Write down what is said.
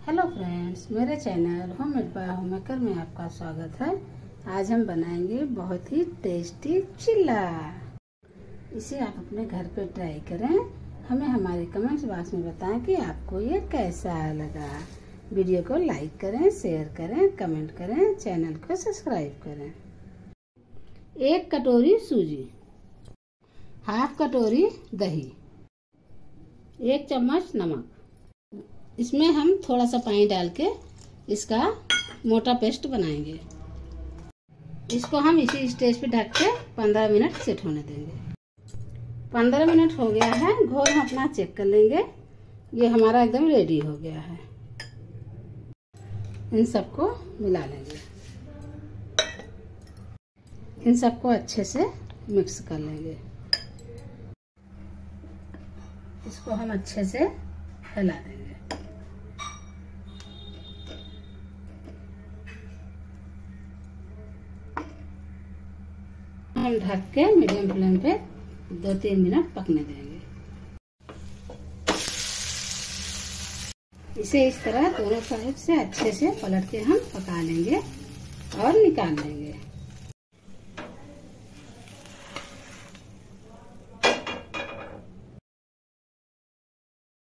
Hello friends, मेरे channel homemade by homemaker में आपका स्वागत है। आज हम बनाएंगे बहुत ही टेस्टी चिल्ला। इसे आप अपने घर पे ट्राई करें। हमें हमारे कमेंट्स बॉक्स में बताएं कि आपको ये कैसा लगा। वीडियो को लाइक करें, शेयर करें, कमेंट करें, चैनल को सब्सक्राइब करें। 1 कटोरी सूजी, हाफ कटोरी दही, 1 चम्मच नमक। इसमें हम थोड़ा सा पानी डाल के इसका मोटा पेस्ट बनाएंगे। इसको हम इसी स्टेज पे ढक के 15 मिनट सेट होने देंगे। 15 मिनट हो गया है। घोल हम अपना चेक कर लेंगे। ये हमारा एकदम रेडी हो गया है। इन सबको मिला लेंगे। इन सबको अच्छे से मिक्स कर लेंगे। इसको हम अच्छे से हिला देंगे। हम ढक के मीडियम फ्लेम पे 2-3 मिनट पकने देंगे। इसे इस तरह दोनों साइड से अच्छे से पलट के हम पका लेंगे और निकाल लेंगे।